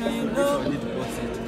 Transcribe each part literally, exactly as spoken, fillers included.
you know. I need to post it.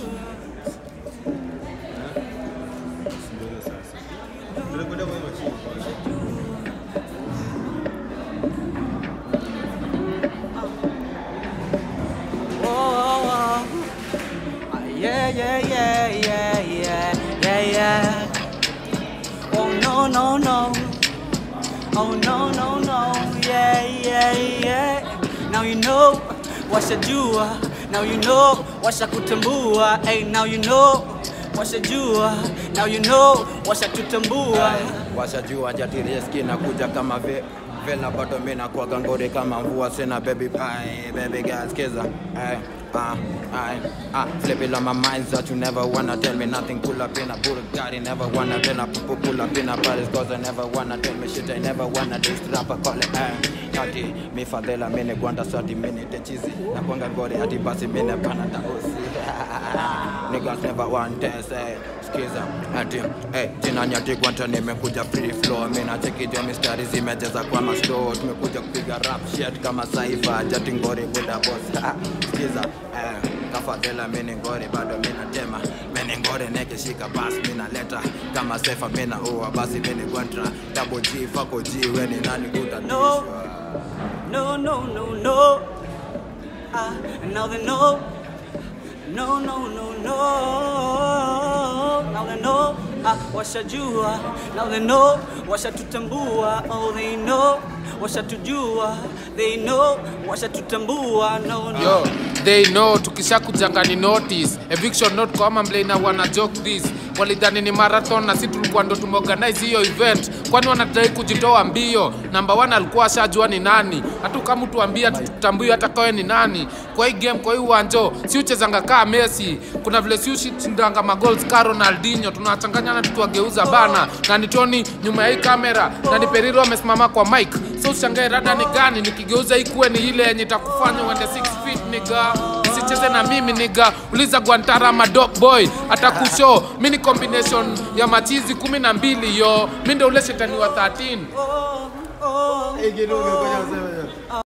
Yeah, yeah, yeah, yeah, yeah, yeah, yeah. Oh no, no, no. Oh no, no, no. Yeah, yeah, yeah. Now you know washajua. Now you know washakutambua. Hey, now you know washajua. Now you know washakutambua. Washajua jatiriski na kuja kama ve vela bado mimi na kwa gangore kama mvua sina baby pie baby girl skiza. Hey. Uh, I, uh, flip it on my mind that you never wanna tell me nothing. Pull up in a Bugatti, never wanna tell a pull, pull up in a Paris, cause I never wanna tell me shit. I never wanna this rapper call it eh. Hati, mi fadela mene Gwantra sati mene te cheesy. Na kwanga gore hati basi mene panata osi. Niggas never want test eh. Skiza, hati, eh, jina nyati Gwantra nimekuja free flow. Mina cheki jo mistari zimejeza kwa masto. Tumekuja kupiga rap shit kama saifa. Jati ngore buda boss. Skiza, eh, kafadela mene ngore bado mina tema. Mene ngore neke shika bas mina leta. Kama sefa mina uwa basi mene Gwantra. Double G, fako G, weni nani guda no, no, no, no, no. Ah, now they know. No, no, no, no. Now they know. Ah, washajua. Now they know. Washatutambua. Oh, they know. Washatujua. They know. Washatutambua. No, no. Yo, they know. Tukisha kujangani notice. Eviction note kwa mamble na wana joke this. Walidhani ni marathon na si tulikuwa ndo tumeorganize hiyo event. Kwani wanataka kujitoa mbio. Number one alikuwa ashajua ni nani. Hata kama tuambia tutambui hata kwa ni nani. Kwa hii game kwa hii uwanja si uchezanga kama Messi. Kuna vile si ushindanga magoals ka Ronaldinho. Tunachanganyana tutuageuza bana. Na ni Tony nyuma ya hii kamera. Na ni Periro amesimama kwa mic. So ushangae rada ni gani nikigeuza ikuwe ni ile yenye itakufanya uende six feet nigga. Usicheze na mimi nigga. Uliza Gwantra ma dog boy atakushow. Mimi ni combination ya machizi kumi na mbili yo. Mimi ndio ule shetani wa thirteen.